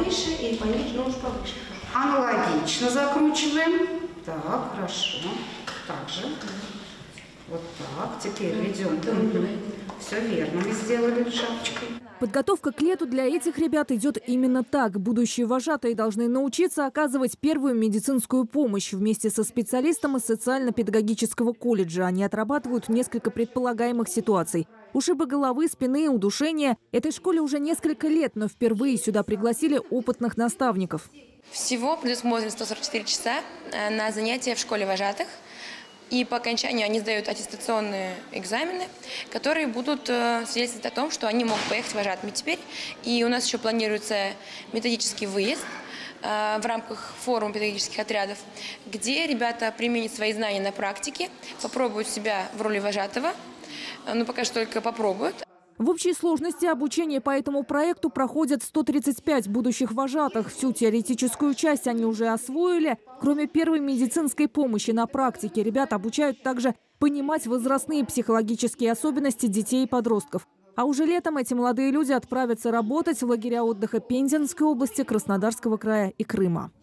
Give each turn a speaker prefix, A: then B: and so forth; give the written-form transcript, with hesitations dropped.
A: повыше и пониже, но уж повыше.
B: Аналогично закручиваем. Так, хорошо. Так же. Вот так. Теперь ведем. Все верно мы сделали шапочкой.
C: Подготовка к лету для этих ребят идет именно так. Будущие вожатые должны научиться оказывать первую медицинскую помощь. Вместе со специалистом из социально-педагогического колледжа они отрабатывают несколько предполагаемых ситуаций. Ушибы головы, спины, удушения. Этой школе уже несколько лет, но впервые сюда пригласили опытных наставников.
D: Всего предусмотрено 144 часа на занятия в школе вожатых. И по окончанию они сдают аттестационные экзамены, которые будут свидетельствовать о том, что они могут поехать вожатыми теперь. И у нас еще планируется методический выезд в рамках форума педагогических отрядов, где ребята применят свои знания на практике, попробуют себя в роли вожатого, но пока что только попробуют.
C: В общей сложности обучение по этому проекту проходят 135 будущих вожатых. Всю теоретическую часть они уже освоили. Кроме первой медицинской помощи на практике, ребят обучают также понимать возрастные психологические особенности детей и подростков. А уже летом эти молодые люди отправятся работать в лагеря отдыха Пензенской области, Краснодарского края и Крыма.